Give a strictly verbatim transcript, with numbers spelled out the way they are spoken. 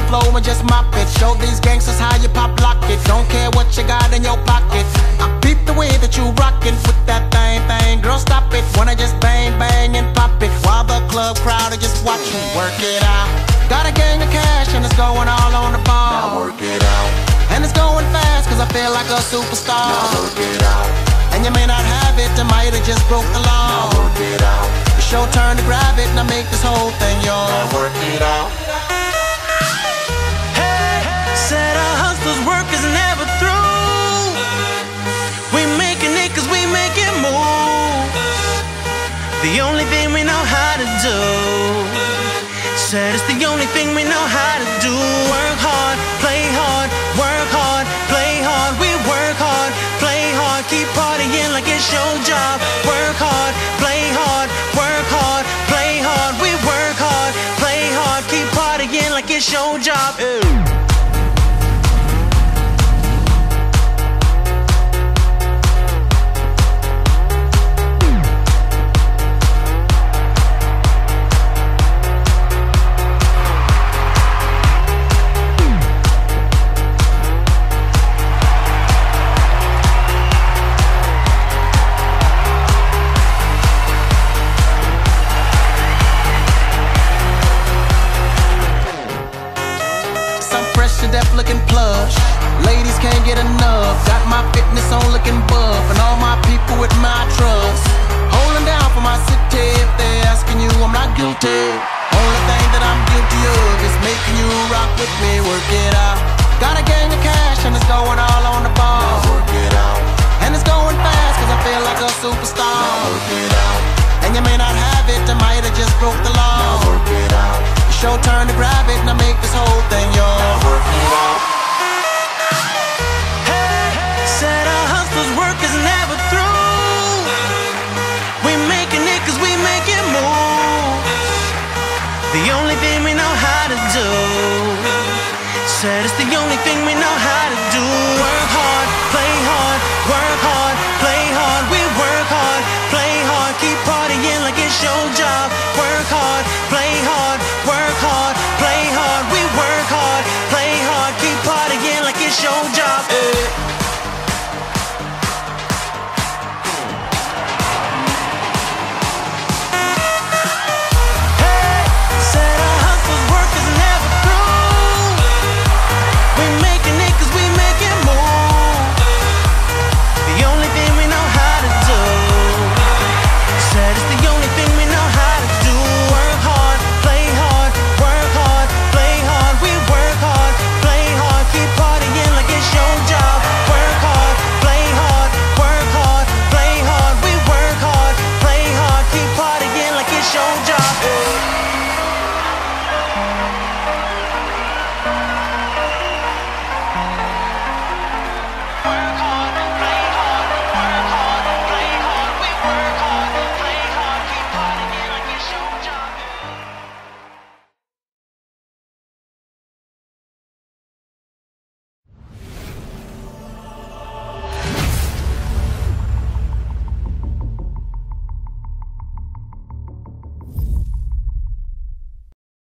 flow and just mop it. Show these gangsters how you pop lock it. Don't care what you got in your pocket. I peep the way that you rockin' with that thing, thing. Girl, stop it. Wanna just bang, bang and pop it while the club crowd are just watching. Work it out. Got a gang of cash and it's going all on the ball. Now work it out. And it's going fast cause I feel like a superstar. Now work it out. And you may not have it, I might have just broke the law. Now work it out. It's your turn to grab it and I make this whole thing yours. Now work it out. Hey, said our hustlers' work is never through. We making it cause we make it move. The only thing we know how to do. Said it's the only thing we know how to do. Work hard, play hard, work hard, play hard. We work hard, play hard, keep partying like it's your job. Work hard, play hard, work hard, play hard. We work hard, play hard, keep partying like it's your job. Ew. Deaf looking plush, ladies can't get enough. Got my fitness on looking buff, and all my people with my trust. Holding down for my city. If they're asking you, I'm not guilty. Only thing that I'm guilty of is making you rock with me. Work it out. Got a gang of cash and it's going all on the ball. Now work it out. And it's going fast cause I feel like a superstar. Now work it out. And you may not have it, I might have just broke the law. Now work it out. It's your turn to grab it and I make this whole thing yours. Now work it out. Hey, said our hustlers' work is never through. We making it cause we make it move. The only thing we know how to do. Said it's the only thing we know how to do. Work hard, play hard, work hard, play hard. We work hard, play hard, keep partying like it's your job. Work hard, play hard, work hard, play hard. We work hard, play hard, keep partying like it's your job.